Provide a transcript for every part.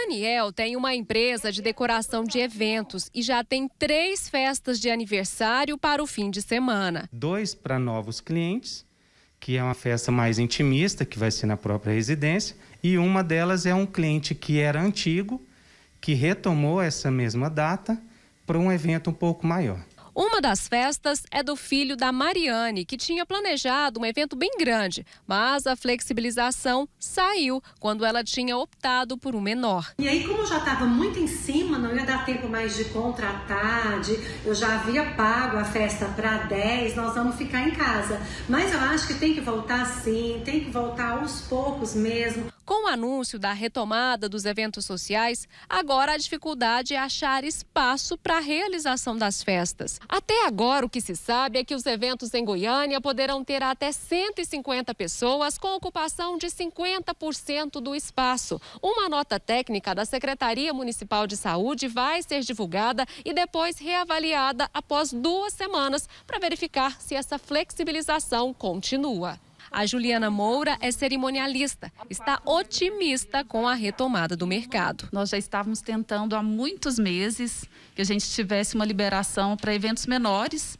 Daniel tem uma empresa de decoração de eventos e já tem 3 festas de aniversário para o fim de semana. 2 para novos clientes, que é uma festa mais intimista, que vai ser na própria residência. E uma delas é um cliente que era antigo, que retomou essa mesma data para um evento um pouco maior. Uma das festas é do filho da Mariane, que tinha planejado um evento bem grande, mas a flexibilização saiu quando ela tinha optado por um menor. E aí, como já estava muito em cima, não ia dar tempo mais de contratar, eu já havia pago a festa para 10, nós vamos ficar em casa. Mas eu acho que tem que voltar sim, tem que voltar aos poucos mesmo. Com o anúncio da retomada dos eventos sociais, agora a dificuldade é achar espaço para a realização das festas. Até agora, o que se sabe é que os eventos em Goiânia poderão ter até 150 pessoas com ocupação de 50% do espaço. Uma nota técnica da Secretaria Municipal de Saúde vai ser divulgada e depois reavaliada após 2 semanas para verificar se essa flexibilização continua. A Juliana Moura é cerimonialista, está otimista com a retomada do mercado. Nós já estávamos tentando há muitos meses que a gente tivesse uma liberação para eventos menores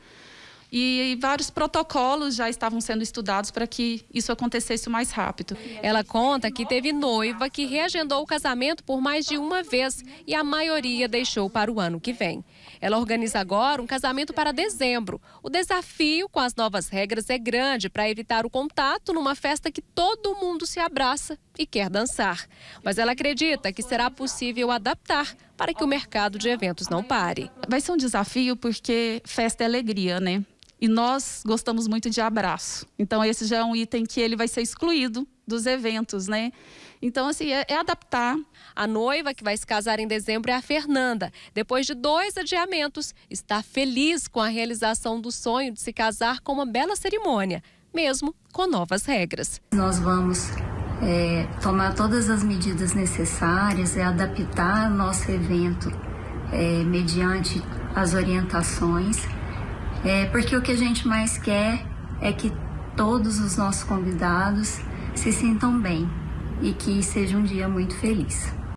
e vários protocolos já estavam sendo estudados para que isso acontecesse o mais rápido. Ela conta que teve noiva que reagendou o casamento por mais de uma vez e a maioria deixou para o ano que vem. Ela organiza agora um casamento para dezembro. O desafio com as novas regras é grande para evitar o contato numa festa que todo mundo se abraça e quer dançar. Mas ela acredita que será possível adaptar para que o mercado de eventos não pare. Vai ser um desafio porque festa é alegria, né? E nós gostamos muito de abraço. Então, esse já é um item que ele vai ser excluído dos eventos, né? Então, assim, é adaptar. A noiva que vai se casar em dezembro é a Fernanda. Depois de 2 adiamentos, está feliz com a realização do sonho de se casar com uma bela cerimônia, mesmo com novas regras. Nós vamos tomar todas as medidas necessárias, adaptar nosso evento mediante as orientações. Porque o que a gente mais quer é que todos os nossos convidados se sintam bem e que seja um dia muito feliz.